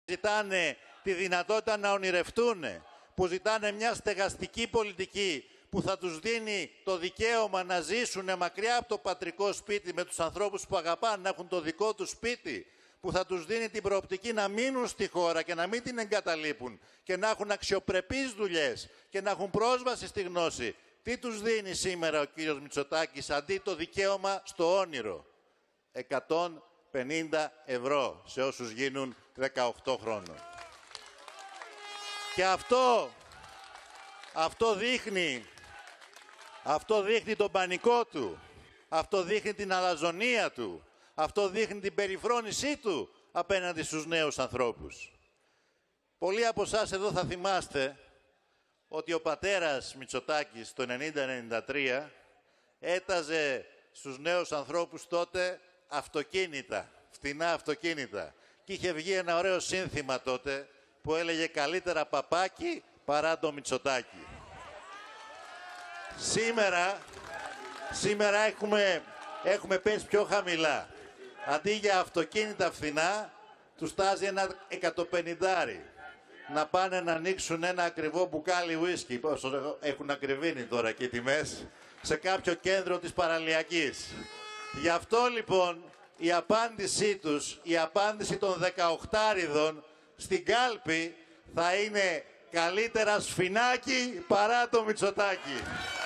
ζητάνε τη δυνατότητα να ονειρευτούν, που ζητάνε μια στεγαστική πολιτική που θα τους δίνει το δικαίωμα να ζήσουν μακριά από το πατρικό σπίτι με τους ανθρώπους που αγαπάνε, να έχουν το δικό τους σπίτι, που θα τους δίνει την προοπτική να μείνουν στη χώρα και να μην την εγκαταλείπουν και να έχουν αξιοπρεπείς δουλειές και να έχουν πρόσβαση στη γνώση. Τι τους δίνει σήμερα ο κύριος Μητσοτάκης αντί το δικαίωμα στο όνειρο? 150 ευρώ σε όσους γίνουν 18 χρόνων. Και αυτό δείχνει τον πανικό του, αυτό δείχνει την αλαζονία του, αυτό δείχνει την περιφρόνησή του απέναντι στους νέους ανθρώπους. Πολλοί από εσάς εδώ θα θυμάστε ότι ο πατέρας Μητσοτάκης το 1990-1993 έταζε στους νέους ανθρώπους τότε αυτοκίνητα, φτηνά αυτοκίνητα. Και είχε βγει ένα ωραίο σύνθημα τότε που έλεγε «Καλύτερα παπάκι παρά το Μητσοτάκη». Σήμερα έχουμε πέσει πιο χαμηλά. Αντί για αυτοκίνητα φθηνά, τους τάζει ένα 150. Να πάνε να ανοίξουν ένα ακριβό μπουκάλι ουίσκι, πόσο έχουν ακριβήνει τώρα και οι τιμές, σε κάποιο κέντρο της παραλιακής. Γι' αυτό λοιπόν η απάντησή τους, η απάντηση των 18άριδων στην κάλπη θα είναι «Καλύτερα σφινάκι παρά το Μητσοτάκη».